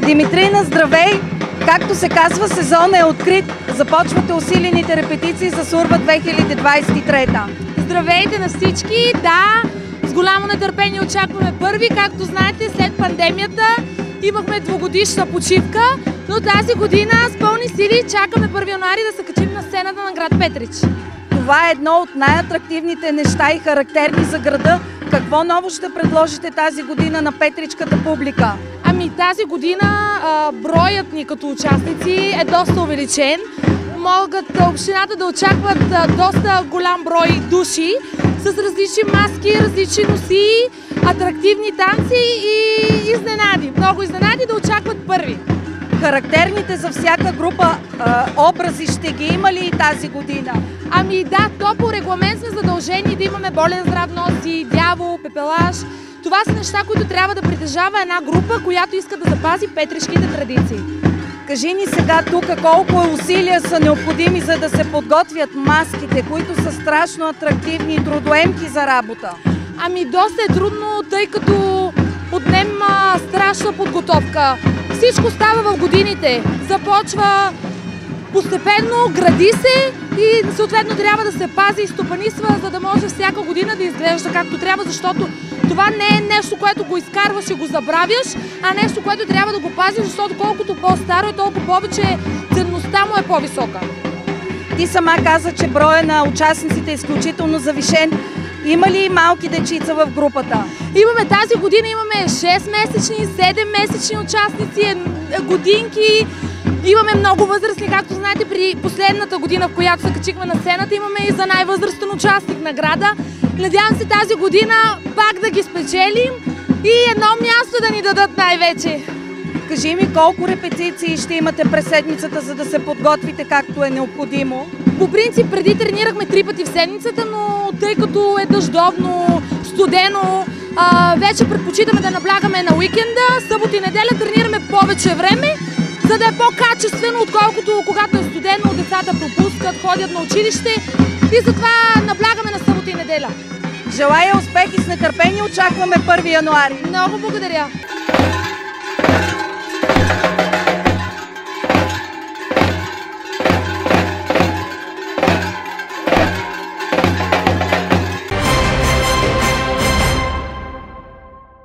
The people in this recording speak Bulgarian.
Димитрина, здравей! Както се казва, сезонът е открит. Започвате усилените репетиции за Сурва 2023. Здравейте на всички! Да, с голямо нетърпение очакваме първи. Както знаете, след пандемията имахме двугодишна почивка, но тази година с пълни сили чакаме 1 януари да се качим на сцената на град Петрич. Това е едно от най-атрактивните неща и характерни за града. Какво ново ще предложите тази година на петричката публика? Ами тази година броят ни като участници е доста увеличен. Могат общината да очакват доста голям брой души с различни маски, различни носии, атрактивни танци и изненади. Много изненади да очакват първи. Характерните за всяка група образи ще ги има ли и тази година? Ами да, то по регламент сме задължени да имаме болен здрав носи, дявол, пепелаж. Това са неща, които трябва да притежава една група, която иска да запази петришките традиции. Кажи ни сега тук колко усилия са необходими, за да се подготвят маските, които са страшно атрактивни и трудоемки за работа. Ами доста е трудно, тъй като отнема страшна подготовка. Всичко става в годините. Започва постепенно, гради се и съответно трябва да се пази и стопанисва, за да може всяка година да изглежда както трябва, защото това не е нещо, което го изкарваш и го забравяш, а нещо, което трябва да го пазиш, защото колкото по-старо е, толкова повече ценността му е по-висока. Ти сама каза, че броя на участниците е изключително завишен. Има ли малки дечица в групата? Имаме тази година, имаме 6-месечни, 7-месечни участници, годинки. Имаме много възрастни, както знаете, при последната година, в която се качихме на сцената, имаме и за най-възрастен участник награда. Надявам се тази година пак да ги спечелим и едно място да ни дадат най-вече. Кажи ми колко репетиции ще имате през седмицата, за да се подготвите както е необходимо? По принцип преди тренирахме 3 пъти в седмицата, но тъй като е дъждовно, студено, вече предпочитаме да наблягаме на уикенда. Събота и неделя тренираме повече време, за да е по-качествено, отколкото когато е студено, децата пропускат, ходят на училище и затова наблягаме на събота и неделя. Желая успех и с нетърпение очакваме 1 януари. Много благодаря!